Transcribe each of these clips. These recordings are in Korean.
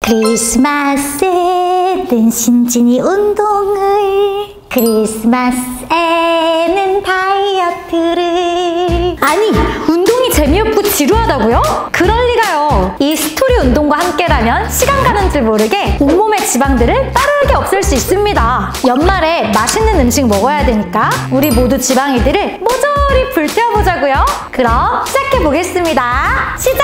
크리스마스에는 신진이 운동을, 크리스마스에는 다이어트를. 아니, 운동이 재미없고 지루하다고요? 그럴 리가요. 이 스토리 운동과 함께라면 시간 가는 줄 모르게 온몸의 지방들을 빠르게 없앨 수 있습니다. 연말에 맛있는 음식 먹어야 되니까 우리 모두 지방이들을 모조리 불태워보자고요. 그럼 시작해보겠습니다. 시작!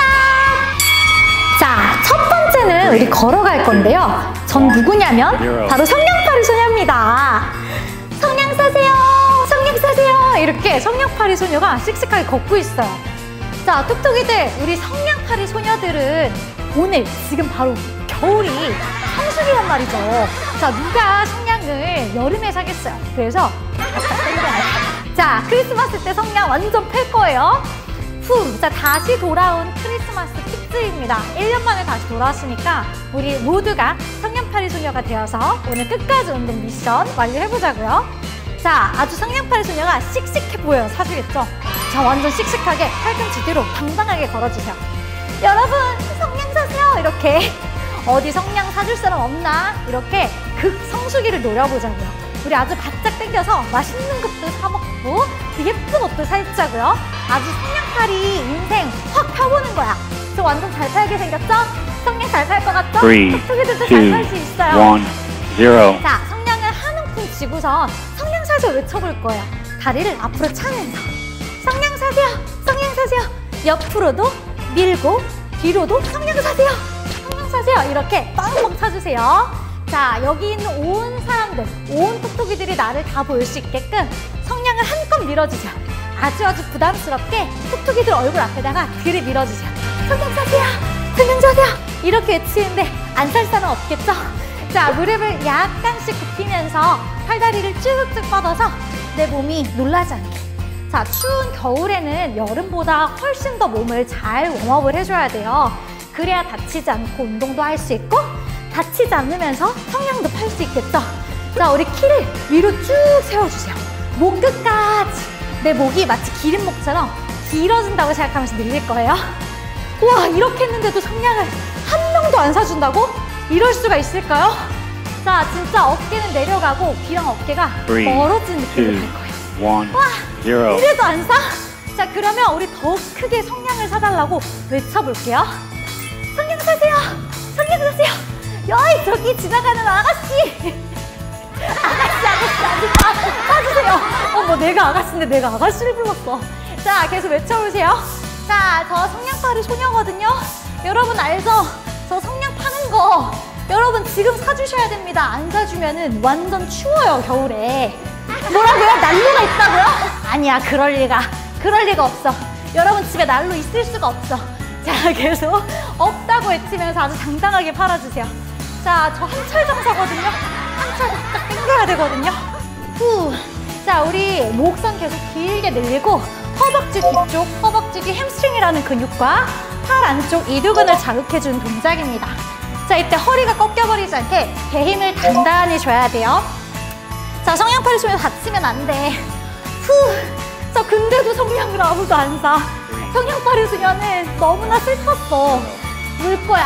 자, 첫 번째는 우리 걸어갈 건데요. 전 누구냐면 바로 성냥팔이 소녀입니다. 성냥 사세요! 성냥 사세요! 이렇게 성냥팔이 소녀가 씩씩하게 걷고 있어요. 자, 톡톡이들, 우리 성냥팔이 소녀들은 오늘 지금 바로 겨울이 성수기란 말이죠. 자, 누가 성냥을 여름에 사겠어요? 그래서 자, 크리스마스 때 성냥 완전 팰 거예요. 자, 다시 돌아온 크리스마스 특집입니다. 1년 만에 다시 돌아왔으니까 우리 모두가 성냥팔이 소녀가 되어서 오늘 끝까지 운동 미션 완료해보자고요. 자, 아주 성냥팔이 소녀가 씩씩해 보여요. 사주겠죠? 자, 완전 씩씩하게 팔꿈치 뒤로 당당하게 걸어주세요. 여러분, 성냥 사세요! 이렇게 어디 성냥 사줄 사람 없나? 이렇게 극성수기를 노려보자고요. 우리 아주 바짝 당겨서 맛있는 것도 사먹고 예쁜 옷도 사입자고요. 아주 성냥팔이 인생 확 펴보는 거야. 저 완전 잘 살게 생겼죠? 성냥 잘 살 것 같죠? 톡톡이들도 잘 살 수 있어요. 1, 0. 자, 성냥을 한 움큼 쥐고선 성냥 사세요 외쳐볼 거예요. 다리를 앞으로 차면서 성냥 사세요! 성냥 사세요! 옆으로도 밀고 뒤로도 성냥 사세요! 성냥 사세요! 이렇게 빵빵 차주세요. 자, 여기 있는 온 사람들, 온 톡톡이들이 나를 다 보일 수 있게끔 성냥을 한껏 밀어주세요. 아주 부담스럽게 톡톡이들 얼굴 앞에다가 들이밀어주세요. 성냥 사세요! 성냥 사세요! 이렇게 외치는데 안 살 사람 없겠죠? 자, 무릎을 약간씩 굽히면서 팔다리를 쭉쭉 뻗어서 내 몸이 놀라지 않게. 자, 추운 겨울에는 여름보다 훨씬 더 몸을 잘 웜업을 해줘야 돼요. 그래야 다치지 않고 운동도 할 수 있고 다치지 않으면서 성냥도 팔 수 있겠죠? 자, 우리 키를 위로 쭉 세워주세요. 목 끝까지. 내 목이 마치 기린목처럼 길어진다고 생각하면서 늘릴 거예요. 우와, 이렇게 했는데도 성냥을 한 명도 안 사준다고? 이럴 수가 있을까요? 자, 진짜 어깨는 내려가고 귀랑 어깨가 멀어진 느낌을 갈 거예요. 1, 0. 이래도 안 사? 자, 그러면 우리 더 크게 성냥을 사달라고 외쳐볼게요. 성냥 사세요! 성냥 사세요! 여이, 저기 지나가는 아가씨! 아가씨, 사주세요! 어머, 내가 아가씨인데 내가 아가씨를 불렀어. 자, 계속 외쳐보세요. 자, 저 성냥팔이 소녀거든요. 여러분 알죠? 저 성냥 파는 거 여러분 지금 사주셔야 됩니다. 안 사주면은 완전 추워요, 겨울에. 뭐라고요? 난로가 있다고요? 아니야, 그럴 리가 없어. 여러분 집에 난로 있을 수가 없어. 자, 계속 없다고 외치면서 아주 당당하게 팔아주세요. 자, 저 한철 장사거든요. 한철 딱 당겨야 되거든요. 후. 자, 우리 목선 계속 길게 늘리고 허벅지 뒤쪽, 허벅지 뒤 햄스트링이라는 근육과 팔 안쪽 이두근을 자극해주는 동작입니다. 자, 이때 허리가 꺾여버리지 않게 배 힘을 단단히 줘야 돼요. 자, 성냥팔이 소녀 다치면 안 돼. 후. 자, 근데도 성냥을 아무도 안 사. 성냥팔이 소녀는 너무나 슬펐어. 울 거야.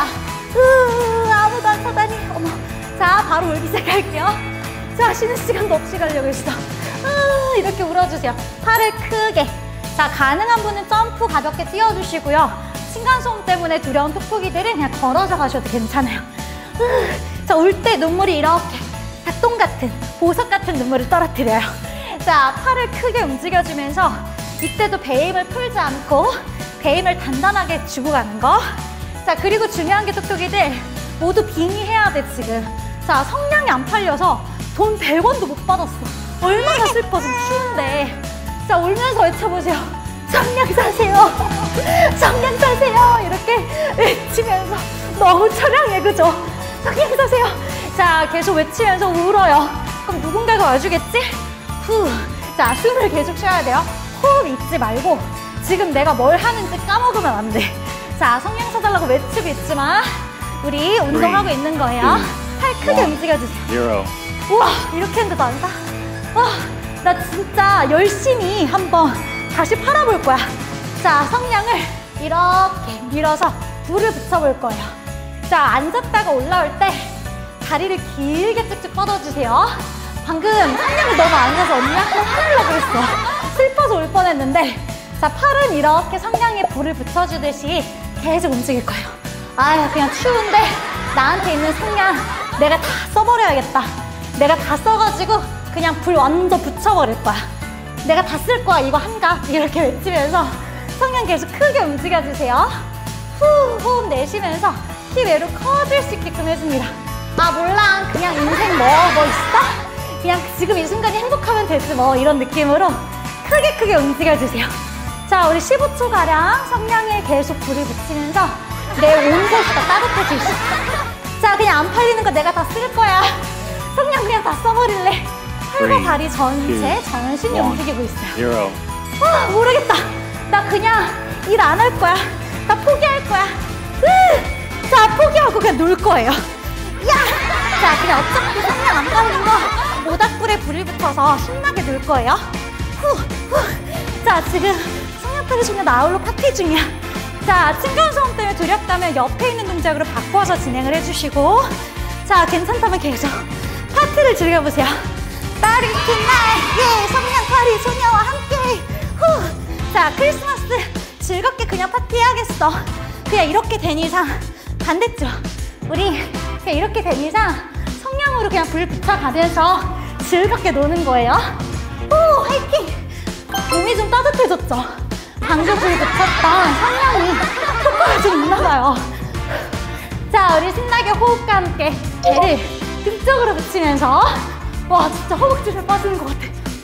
아무도 안 사다니. 어머. 자, 바로 울기 시작할게요. 자, 쉬는 시간도 없이 가려고 했어. 이렇게 울어주세요. 팔을 크게. 자, 가능한 분은 점프 가볍게 뛰어주시고요. 층간소음 때문에 두려운 톡톡이들은 그냥 걸어서 가셔도 괜찮아요. 자, 울 때 눈물이 이렇게 닭똥 같은, 보석 같은 눈물을 떨어뜨려요. 자, 팔을 크게 움직여주면서 이때도 배 힘을 풀지 않고 배 힘을 단단하게 주고 가는 거. 자, 그리고 중요한 게 톡톡이들 모두 빙의해야 돼, 지금. 자, 성냥이 안 팔려서 돈 100원도 못 받았어. 얼마나 슬퍼, 지금 추운데. 자, 울면서 외쳐보세요. 성냥 사세요. 성냥 사세요. 이렇게 외치면서 너무 처량해, 그죠? 성냥 사세요. 자, 계속 외치면서 울어요. 그럼 누군가가 와주겠지? 후. 자, 숨을 계속 쉬어야 돼요. 호흡 잊지 말고 지금 내가 뭘 하는지 까먹으면 안 돼. 자, 성냥 사달라고 외치고 있지만 우리 운동하고 있는 거예요. 팔 크게 움직여주세요. 우와, 이렇게 했는데도 안 사? 와, 나 진짜 열심히 한번 다시 팔아볼 거야. 자, 성냥을 이렇게 밀어서 불을 붙여볼 거예요. 자, 앉았다가 올라올 때 다리를 길게 쭉쭉 뻗어주세요. 방금 성냥을 너무 안 사서 언니 약간 화내려고 했어. 슬퍼서 울 뻔했는데, 자, 팔은 이렇게 성냥에 불을 붙여주듯이 계속 움직일 거예요. 아유, 그냥 추운데 나한테 있는 성냥 내가 다 써버려야겠다. 내가 다 써가지고 그냥 불 완전 붙여버릴 거야. 내가 다 쓸 거야, 이거 한갑. 이렇게 외치면서 성냥 계속 크게 움직여주세요. 후, 호흡 내쉬면서 키 외로 커질 수 있게끔 해줍니다. 아, 몰라. 그냥 인생 뭐 있어? 그냥 지금 이 순간이 행복하면 되지 뭐, 이런 느낌으로 크게 움직여주세요. 자, 우리 15초가량 성냥에 계속 불을 붙이면서 내 온 곳이 다 따뜻해질 수 있어. 자, 그냥 안 팔리는 거 내가 다 쓸 거야. 성냥 그냥 다 써버릴래. 팔과 다리 전체 전신이 움직이고 있어요. 모르겠다. 나 그냥 일 안 할 거야. 나 포기할 거야. 자, 포기하고 그냥 놀 거예요. 야! 자, 그냥 어차피 성냥 안 가는 거 모닥불에 불을 붙여서 신나게 놀 거예요. 자, 지금 성냥팔이 소녀 나홀로 파티 중이야. 자, 층간소음 때문에 두렵다면 옆에 있는 동작으로 바꿔서 진행을 해주시고, 자, 괜찮다면 계속 파티를 즐겨보세요. Party tonight, 예, 성냥팔이 소녀와 함께. 자, 크리스마스 즐겁게 그냥 파티해야겠어. 그냥 이렇게 된 이상, 반대쪽, 우리 그냥 이렇게 된 이상 성냥으로 그냥 불 붙여가면서 즐겁게 노는 거예요. 오, 화이팅! 몸이 좀 따뜻해졌죠? 방금 불 붙였던 성냥이 효과가 좀 있나봐요. 자, 우리 신나게 호흡과 함께 배를 등 쪽으로 붙이면서, 와, 진짜 허벅지를 빠지는 것 같아.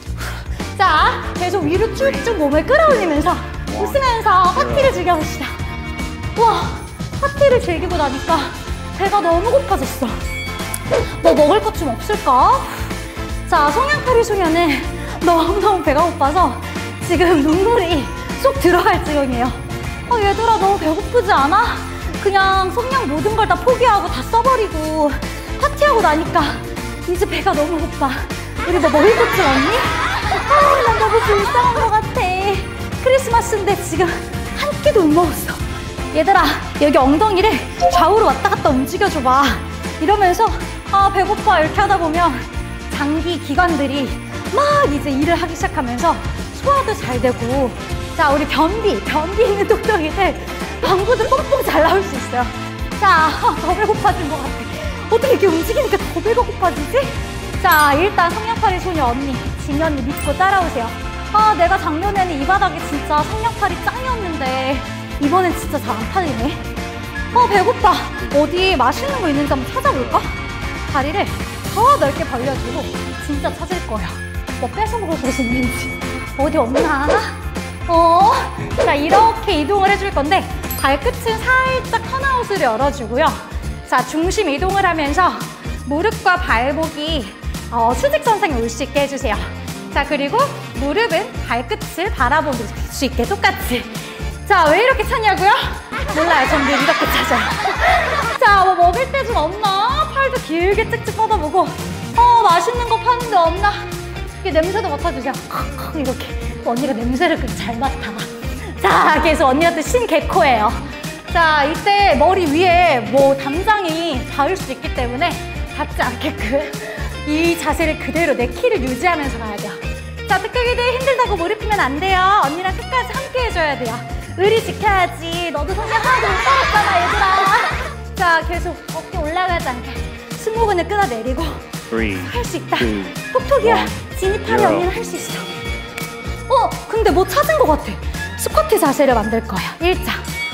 자, 계속 위로 쭉쭉 몸을 끌어올리면서 웃으면서 파티를 즐겨봅시다. 와, 파티를 즐기고 나니까 배가 너무 고파졌어. 뭐 먹을 것 좀 없을까? 자, 성냥팔이 소녀는 너무너무 배가 고파서 지금 눈물이 쏙 들어갈 지경이에요. 얘들아, 너무 배고프지 않아? 그냥 성냥 모든 걸 다 포기하고 다 써버리고 파티하고 나니까 이제 배가 너무 고파. 우리 뭐 먹을 것 좀 없니? 난 너무 불쌍한 것 같아. 크리스마스인데 지금 한 끼도 못 먹었어. 얘들아, 여기 엉덩이를 좌우로 왔다 갔다 움직여줘봐. 이러면서 배고파 이렇게 하다 보면 장기 기관들이 막 이제 일을 하기 시작하면서 소화도 잘 되고, 자, 우리 변비 있는 뚱뚱이들 방구도 뽕뽕 잘 나올 수 있어요. 자, 더 배고파진 것 같아. 어떻게 이렇게 움직이니까 더 배가 고파지지? 자, 일단 성냥팔이 소녀 언니, 진이 언니 믿고 따라오세요. 내가 작년에는 이 바닥에 진짜 성냥팔이 짱이었는데 이번엔 진짜 잘 안 팔리네. 배고파. 어디 맛있는 거 있는지 한번 찾아볼까? 다리를 더 넓게 벌려주고 진짜 찾을 거야. 뭐 뺏어 먹을 곳이 있는지. 어디 없나? 자, 이렇게 이동을 해줄 건데 발끝은 살짝 턴아웃을 열어주고요. 자, 중심 이동을 하면서 무릎과 발목이 수직선상에 올 수 있게 해주세요. 자, 그리고 무릎은 발끝을 바라볼 수 있게 똑같이. 자, 왜 이렇게 찾냐고요? 몰라요. 전 늘 이렇게 찾아요. 자, 뭐 먹을 때 좀 없나? 팔도 길게 쭉쭉 뻗어보고, 맛있는 거 파는데 없나? 이렇게 냄새도 맡아주세요. 이렇게. 언니가 냄새를 그렇게 잘 맡아. 자, 계속 언니한테 신개코예요. 자, 이때 머리 위에 뭐 담장이 닿을 수 있기 때문에 닿지 않게끔 이 자세를 그대로 내 키를 유지하면서 가야 돼요. 자, 뜨끄기들 힘들다고 몰입하면 안 돼요. 언니랑 끝까지 함께 해줘야 돼요. 의리 지켜야지. 너도 성냥 하나도 못 받았잖아, 얘들아. 자, 계속 어깨 올라가지 않게 승모근을 끌어내리고 할 수 있다. 톡톡이야. 진입하면 언니는 할 수 있어. 근데 뭐 찾은 것 같아. 스쿼트 자세를 만들 거야. 일자.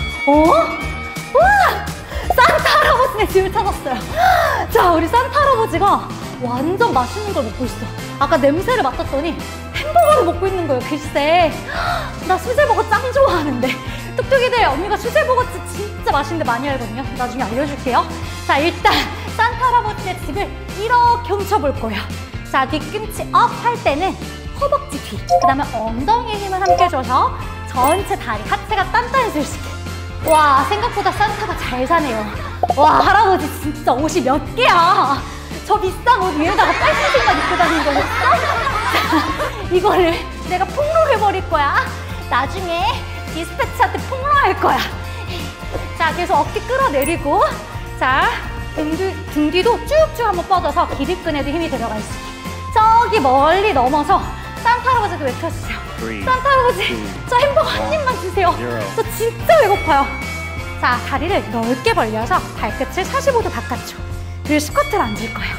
우와! 산타 할아버지네 집을 찾았어요. 자, 우리 산타 할아버지가 완전 맛있는 걸 먹고 있어. 아까 냄새를 맡았더니 햄버거를 먹고 있는 거예요. 글쎄, 나 수제버거 짱 좋아하는데. 뚝뚝이들, 언니가 수제버거집 진짜 맛있는데 많이 알거든요. 나중에 알려줄게요. 자, 일단 산타 할아버지의 집을 이렇게 훔쳐볼 거예요. 자, 뒤꿈치 업 할 때는 허벅지 뒤, 그 다음에 엉덩이 힘을 함께 줘서 전체 다리, 하체가 단단해질 수 있게. 와, 생각보다 산타가 잘 사네요. 와, 할아버지 진짜 옷이 몇 개야. 저 비싼 옷 위에다가 빨간색만 입고 다니는 거였어? 이거를 내가 폭로해버릴 거야. 나중에 디스패치한테 폭로할 거야. 자, 계속 어깨 끌어내리고, 자, 등 뒤도 쭉쭉 한번 뻗어서 기립근에도 힘이 들어가 있어요. 저기 멀리 넘어서 산타 할아버지도 외쳐주세요. 산타 할아버지, 저 햄버거 한 입만 주세요. 저 진짜 배고파요. 자, 다리를 넓게 벌려서 발끝을 45도 바깥쪽. 그리고 스쿼트를 앉을 거예요.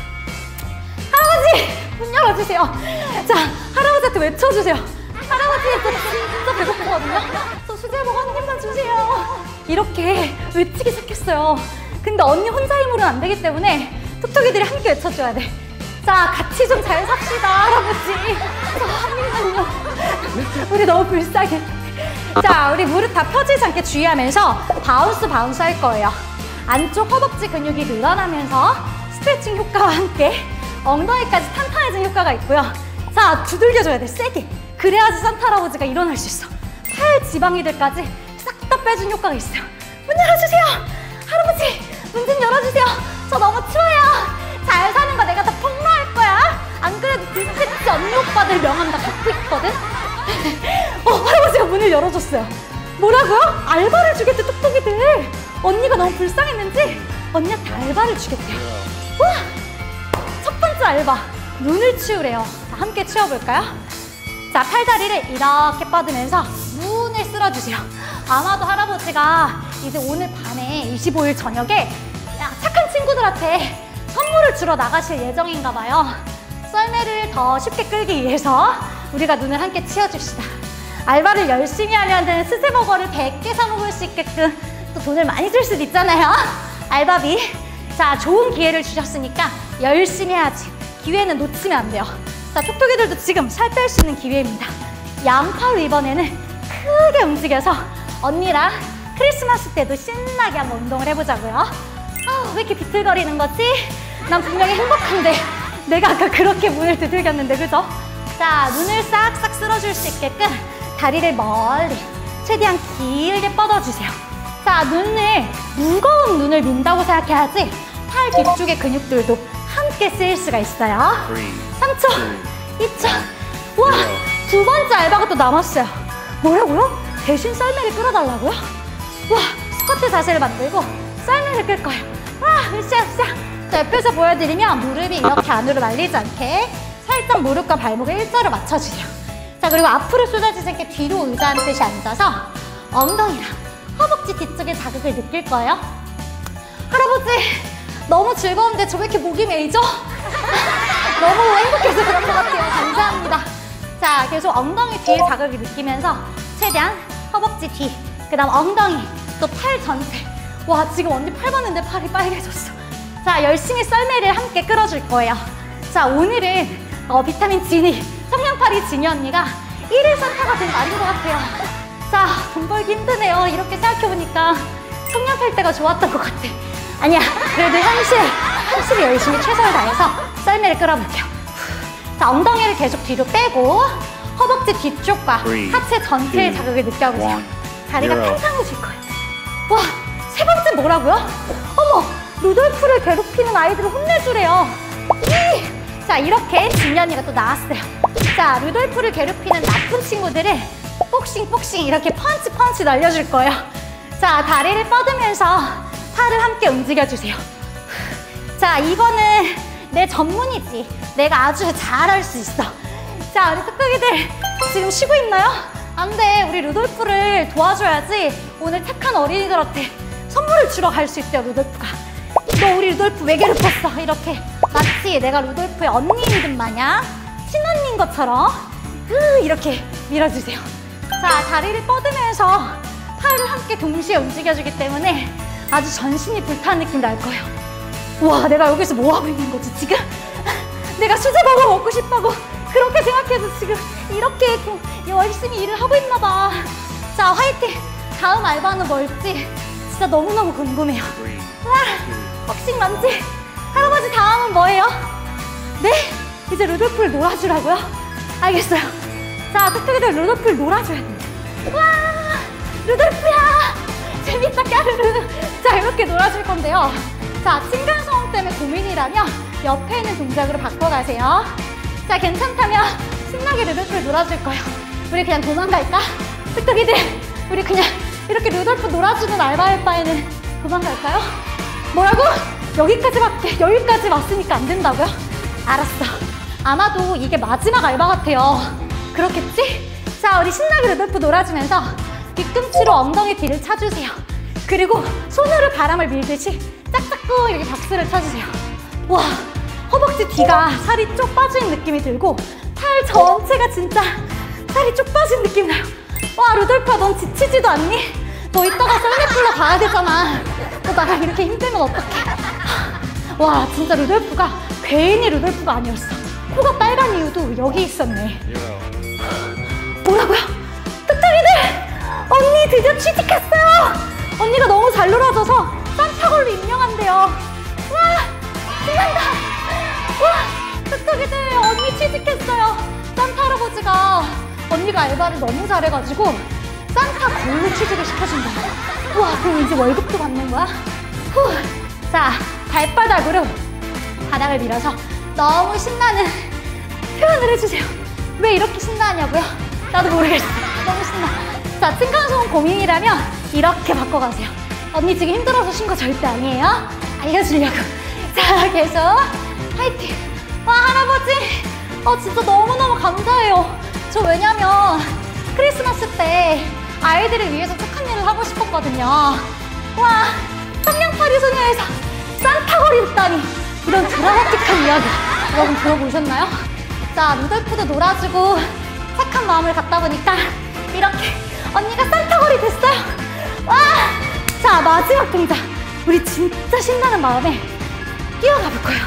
할아버지, 문 열어주세요. 자, 할아버지한테 외쳐주세요. 할아버지, 저 진짜 배고프거든요. 저 수제버거 한 입만 주세요. 이렇게 외치기 시작했어요. 근데 언니 혼자 힘으로는 안 되기 때문에 톡톡이들이 함께 외쳐줘야 돼. 자, 같이 좀 잘 삽시다, 할아버지. 저 한 입만요. 우리 너무 불쌍해. 자, 우리 무릎 다 펴지지 않게 주의하면서 바운스 할 거예요. 안쪽 허벅지 근육이 늘어나면서 스트레칭 효과와 함께 엉덩이까지 탄탄해진 효과가 있고요. 자, 두들겨줘야 돼, 세게. 그래야지 산타 할아버지가 일어날 수 있어. 팔 지방이들까지 싹 다 빼준 효과가 있어요. 문 열어주세요. 할아버지, 문 좀 열어주세요. 저 너무 추워요. 잘 사는 거 내가 다 폭로할 거야. 안 그래도 디스패치 언니 오빠들 명함 다 갖고 있거든. 할아버지가 문을 열어줬어요. 뭐라고요? 알바를 주겠대, 톡톡이들. 언니가 너무 불쌍했는지 언니한테 알바를 주겠대요. 우와! 첫 번째 알바, 눈을 치우래요. 자, 함께 치워볼까요? 자, 팔다리를 이렇게 뻗으면서 눈을 쓸어주세요. 아마도 할아버지가 이제 오늘 밤에 25일 저녁에 착한 친구들한테 선물을 주러 나가실 예정인가 봐요. 썰매를 더 쉽게 끌기 위해서 우리가 눈을 함께 치워줍시다. 알바를 열심히 하려는 스세버거를 100개 사 먹을 수 있게끔 또 돈을 많이 줄 수도 있잖아요. 알바비. 자, 좋은 기회를 주셨으니까 열심히 해야지. 기회는 놓치면 안 돼요. 자, 톡톡이들도 지금 살 뺄 수 있는 기회입니다. 양팔로 이번에는 크게 움직여서 언니랑 크리스마스 때도 신나게 한번 운동을 해보자고요. 왜 이렇게 비틀거리는 거지? 난 분명히 행복한데 내가 아까 그렇게 문을 두들겼는데, 그죠? 자, 눈을 싹싹 쓸어줄 수 있게끔 다리를 멀리 최대한 길게 뻗어주세요. 자, 무거운 눈을 민다고 생각해야지 팔 뒤쪽의 근육들도 함께 쓰일 수가 있어요. 3초, 2초. 와, 두 번째 알바가 또 남았어요. 뭐라고요? 대신 썰매를 끌어달라고요? 와, 스쿼트 자세를 만들고 썰매를 끌 거예요. 와, 으쌰. 자, 옆에서 보여드리면 무릎이 이렇게 안으로 말리지 않게 살짝 무릎과 발목을 일자로 맞춰주세요. 자, 그리고 앞으로 쏟아지지 않게 뒤로 의자 한 듯이 앉아서 엉덩이랑 허벅지 뒤쪽에 자극을 느낄 거예요. 할아버지, 너무 즐거운데 저 왜 이렇게 목이 메이죠? 너무 행복해서 그런 것 같아요. 감사합니다. 자, 계속 엉덩이 뒤에 자극을 느끼면서 최대한 허벅지 뒤, 그 다음 엉덩이, 또 팔 전체. 와, 지금 언니 팔 봤는데 팔이 빨개졌어. 자, 열심히 썰매를 함께 끌어줄 거예요. 자, 오늘은 비타민 지니, 성냥팔이 지니 언니가 1일 산타가 된 날인 것 같아요. 자, 돈 벌기 힘드네요. 이렇게 생각해보니까 성냥팔 때가 좋았던 것 같아. 아니야, 그래도 현실에 열심히 최선을 다해서 썰매를 끌어볼게요. 자, 엉덩이를 계속 뒤로 빼고 허벅지 뒤쪽과 하체 전체의 자극을 느껴보세요. 다리가 탄탄해질 거예요. 와, 세 번째 뭐라고요? 어머, 루돌프를 괴롭히는 아이들을 혼내주래요. 자, 이렇게 지니 언니가 또 나왔어요. 자, 루돌프를 괴롭히는 나쁜 친구들을 복싱 이렇게 펀치 날려줄 거예요. 자, 다리를 뻗으면서 팔을 함께 움직여주세요. 자, 이거는 내 전문이지. 내가 아주 잘할 수 있어. 자, 우리 톡톡이들 지금 쉬고 있나요? 안 돼, 우리 루돌프를 도와줘야지 오늘 착한 어린이들한테 선물을 주러 갈 수 있대요, 루돌프가. 너 우리 루돌프 왜 괴롭혔어? 이렇게 마치 내가 루돌프의 언니인 듯 마냥 친언니인 것처럼 이렇게 밀어주세요. 자, 다리를 뻗으면서 팔을 함께 동시에 움직여주기 때문에 아주 전신이 불타는 느낌 날 거예요. 와, 내가 여기서 뭐 하고 있는 거지 지금? 내가 수제버거 먹고 싶다고 그렇게 생각해서 지금 이렇게 열심히 일을 하고 있나 봐. 자, 화이팅! 다음 알바는 뭘지 진짜 너무너무 궁금해요. 와, 복싱 만지. 할아버지, 다음은 뭐예요? 네? 이제 루돌프를 놀아주라고요? 알겠어요. 자, 톡톡이들 루돌프를 놀아줘야 돼요. 와, 루돌프야! 재밌다, 까르르. 자, 이렇게 놀아줄 건데요. 자, 층간소음 때문에 고민이라면 옆에 있는 동작으로 바꿔가세요. 자, 괜찮다면 신나게 루돌프를 놀아줄 거예요. 우리 그냥 도망갈까? 톡톡이들, 우리 그냥 이렇게 루돌프 놀아주는 알바할 바에는 도망갈까요? 뭐라고? 여기까지 왔으니까 안 된다고요? 알았어. 아마도 이게 마지막 알바 같아요. 그렇겠지? 자, 우리 신나게 루돌프 놀아주면서 뒤꿈치로 엉덩이 뒤를 차주세요. 그리고 손으로 바람을 밀듯이 짝짝꿍 이렇게 박수를 쳐주세요. 와, 허벅지 뒤가 살이 쭉 빠진 느낌이 들고 팔 전체가 진짜 살이 쭉 빠진 느낌 나요. 와, 루돌프야, 넌 지치지도 않니? 너 이따가 썰매풀러 가야 되잖아. 너 나랑 이렇게 힘들면 어떡해? 와, 진짜 루돌프가 괜히 루돌프가 아니었어. 코가 빨간 이유도 여기 있었네. 뭐라고요? 뚝뚝이들! 언니 드디어 취직했어요! 언니가 너무 잘 놀아줘서 산타걸로 임명한대요. 와, 신난다! 와, 뚝뚝이들, 언니 취직했어요. 산타 할아버지가 언니가 알바를 너무 잘해가지고 산타걸로 취직을 시켜준다. 와, 그럼 이제 월급도 받는 거야? 후. 자, 발바닥으로 바닥을 밀어서 너무 신나는 표현을 해주세요. 왜 이렇게 신나냐고요? 나도 모르겠어. 너무 신나. 자, 층간소음 고민이라면 이렇게 바꿔가세요. 언니 지금 힘들어서 쉰 거 절대 아니에요. 알려주려고. 자, 계속 화이팅. 와, 할아버지, 진짜 너무너무 감사해요. 저 왜냐면 크리스마스 때 아이들을 위해서 착한 일을 하고 싶었거든요. 와, 성냥팔이 소녀에서 산타걸이 됐다니, 이런 드라마틱한 이야기 여러분 들어보셨나요? 자, 루돌프도 놀아주고 착한 마음을 갖다 보니까 이렇게 언니가 산타걸이 됐어요. 와! 자, 마지막 동작. 우리 진짜 신나는 마음에 뛰어가 볼 거예요.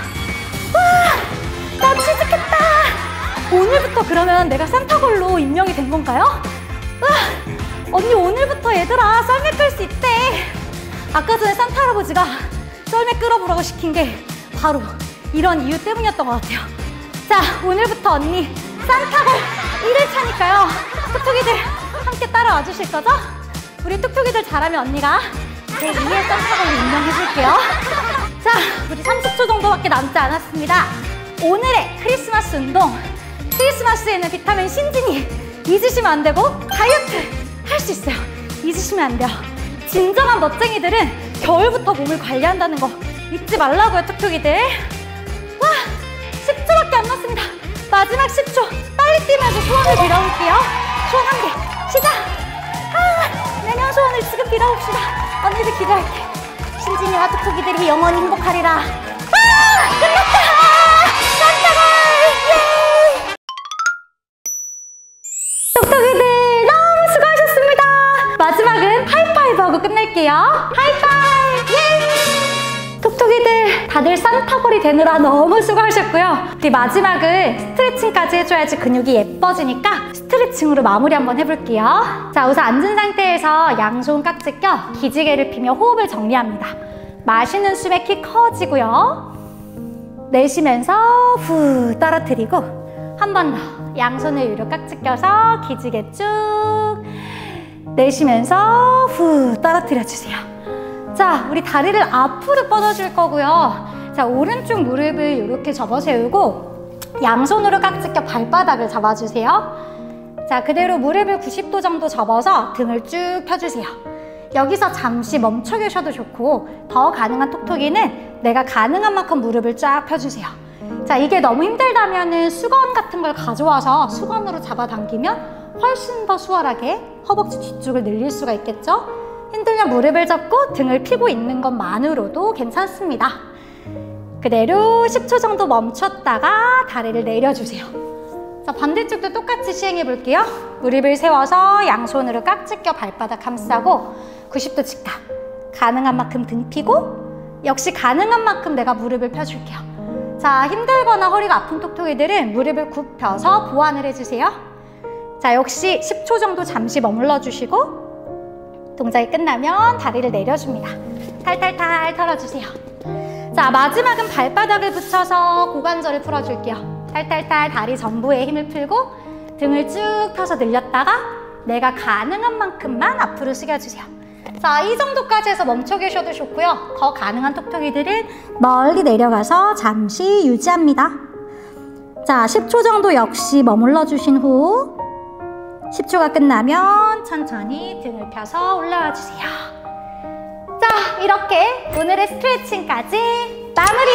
와! 나 취직했다! 오늘부터 그러면 내가 산타걸로 임명이 된 건가요? 와! 언니 오늘부터 얘들아 썰매 끌 수 있대. 아까 전에 산타 할아버지가 썰매 끌어보라고 시킨 게 바로 이런 이유 때문이었던 것 같아요. 자, 오늘부터 언니 산타걸 1일차니까요. 뚝뚝이들 함께 따라와 주실 거죠? 우리 뚝뚝이들 잘하면 언니가 제2의 산타걸로 임명해줄게요. 자, 우리 30초 정도밖에 남지 않았습니다. 오늘의 크리스마스 운동. 크리스마스에는 비타민 신진이 잊으시면 안 되고 다이어트 할 수 있어요. 잊으시면 안 돼요. 진정한 멋쟁이들은 겨울부터 몸을 관리한다는 거 잊지 말라고요, 뚝뚝이들. 와, 10초밖에 안 남았습니다. 마지막 10초 빨리 뛰면서 소원을 빌어볼게요. 소원 한 개 시작. 내년 소원을 지금 빌어봅시다. 언니들 기도할게. 신진이와 뚝뚝이들이 영원히 행복하리라. 끝났다. 산타걸. 예. 뚝뚝이들 너무 수고하셨습니다. 마지막은 하이파이브하고 끝낼게요. 하이파이브. 예. 뚝뚝이들 다들 산타걸이 되느라 너무 수고하셨고요. 우리 마지막은 스트레칭까지 해줘야지 근육이 예뻐지니까 스트레칭으로 마무리 한번 해볼게요. 자, 우선 앉은 상태에서 양손 깍지 껴 기지개를 피며 호흡을 정리합니다. 마시는 숨에 키 커지고요. 내쉬면서 후 떨어뜨리고 한 번 더 양손을 위로 깍지 껴서 기지개 쭉 내쉬면서 후 떨어뜨려주세요. 자, 우리 다리를 앞으로 뻗어줄 거고요. 자, 오른쪽 무릎을 이렇게 접어 세우고 양손으로 깍지 껴 발바닥을 잡아주세요. 자, 그대로 무릎을 90도 정도 접어서 등을 쭉 펴주세요. 여기서 잠시 멈춰 계셔도 좋고 더 가능한 톡톡이는 내가 가능한 만큼 무릎을 쫙 펴주세요. 자, 이게 너무 힘들다면 수건 같은 걸 가져와서 수건으로 잡아당기면 훨씬 더 수월하게 허벅지 뒤쪽을 늘릴 수가 있겠죠? 힘들면 무릎을 접고 등을 펴고 있는 것만으로도 괜찮습니다. 그대로 10초 정도 멈췄다가 다리를 내려주세요. 자, 반대쪽도 똑같이 시행해 볼게요. 무릎을 세워서 양손으로 깍지 껴 발바닥 감싸고 90도 직각. 가능한 만큼 등 펴고 역시 가능한 만큼 내가 무릎을 펴줄게요. 자, 힘들거나 허리가 아픈 톡톡이들은 무릎을 굽혀서 보완을 해주세요. 자, 역시 10초 정도 잠시 머물러 주시고 동작이 끝나면 다리를 내려줍니다. 탈탈탈 털어주세요. 자, 마지막은 발바닥을 붙여서 고관절을 풀어줄게요. 탈탈탈 다리 전부에 힘을 풀고 등을 쭉 펴서 늘렸다가 내가 가능한 만큼만 앞으로 숙여주세요. 자, 이 정도까지 해서 멈춰 계셔도 좋고요. 더 가능한 톡톡이들은 멀리 내려가서 잠시 유지합니다. 자, 10초 정도 역시 머물러 주신 후 10초가 끝나면 천천히 등을 펴서 올라와 주세요. 자, 이렇게 오늘의 스트레칭까지 마무리!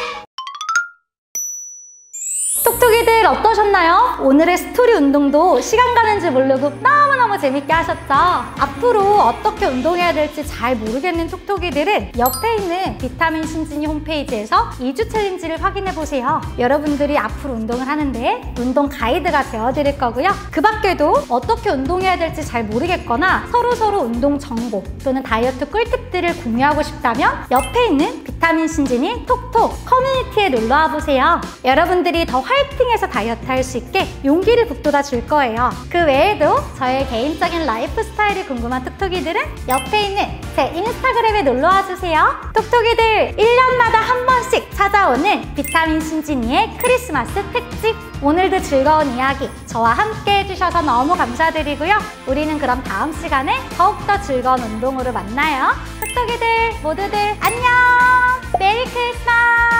톡톡이들 어떠셨나요? 오늘의 스토리 운동도 시간 가는 줄 모르고 너무너무 재밌게 하셨죠? 앞으로 어떻게 운동해야 될지 잘 모르겠는 톡톡이들은 옆에 있는 비타민 신진이 홈페이지에서 2주 챌린지를 확인해보세요. 여러분들이 앞으로 운동을 하는데 운동 가이드가 되어드릴 거고요. 그 밖에도 어떻게 운동해야 될지 잘 모르겠거나 서로서로 운동 정보 또는 다이어트 꿀팁들을 공유하고 싶다면 옆에 있는 비타민 신진이 톡톡 커뮤니티에 놀러와 보세요. 여러분들이 더 화이팅해서 다이어트 할 수 있게 용기를 북돋아 줄 거예요. 그 외에도 저의 개인적인 라이프 스타일이 궁금한 톡톡이들은 옆에 있는 제 인스타그램에 놀러와 주세요. 톡톡이들 1년마다 한 번씩 찾아오는 비타민 신진이의 크리스마스 특집. 오늘도 즐거운 이야기 저와 함께 해주셔서 너무 감사드리고요. 우리는 그럼 다음 시간에 더욱더 즐거운 운동으로 만나요. 톡톡이들 모두들 안녕! 메리 크리스마스!